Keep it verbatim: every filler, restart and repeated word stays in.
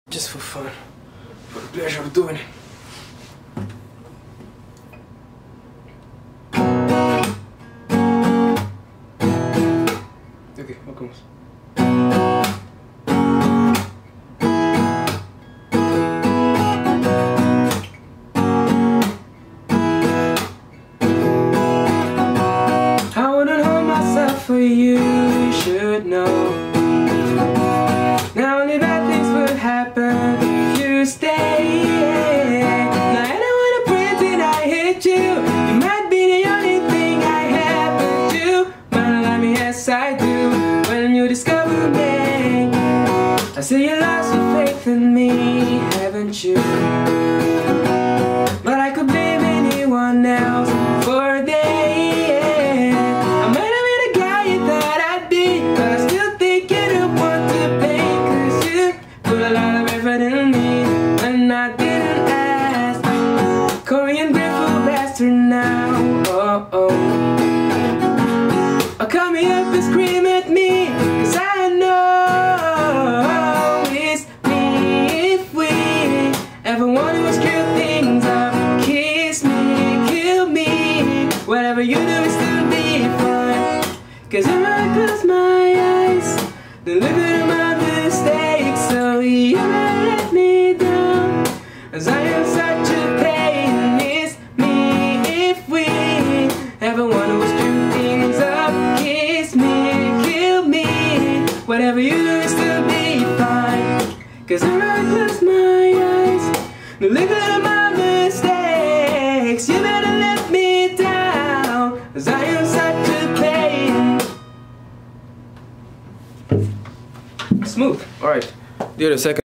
Just for fun, for the pleasure of doing it. Okay, vamos. I wouldn't hold myself for you, you should know. Now only bad things would happen if you stay. Now I don't wanna pretend I hate you. You might be the only thing I have to do, but love me as I do. When you discover me, I see you lost your faith in me, haven't you? But I could blame anyone else for a day. I might have been the guy you thought I'd be, but I still think you don't want to play, 'cause you put a lot of effort in me when I didn't ask. Korean grateful bastard now, oh oh. Oh, call me up and scream at me, 'cause I know it's me. If we ever want to screw things up, kiss me, kill me, whatever you do is still be fine. 'Cause when I close my eyes, then look at my mistakes, so you might let me down, as I am such a pain. It's me. If we ever want to screw things up, kiss me, kill me, whatever you do is still be fine. 'Cause when I close my eyes, then look at my mistakes, you better let me down, as I am such a pain. Smooth. Alright, do the second.